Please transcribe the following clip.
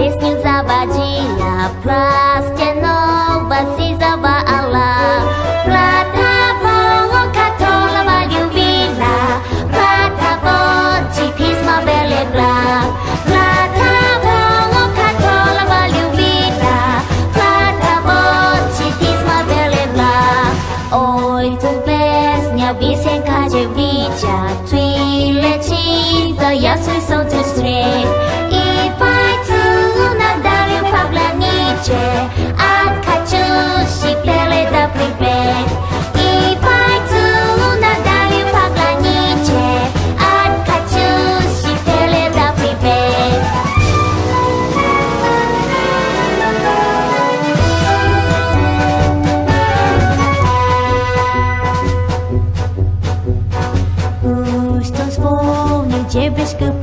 Pieśnią zawadzila, plastianowa si zawala. Pratavo, katolava ljubila, pratavo, ci pisma belegla. Pratavo, katolava ljubila, pratavo, ci pisma belegla. Oj, tu pesnia piosenka dziewicia, twi leci za jasny słońce wstryk. I fajcu nadal pablanicze, a tkaczusi peleda pripet. I fajcu nadal pablanicze, a tkaczusi peleda pripet. Puść tą wspomnień ciebie